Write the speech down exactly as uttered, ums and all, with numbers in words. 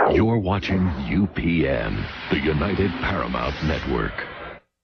You're watching U P N, the United Paramount Network.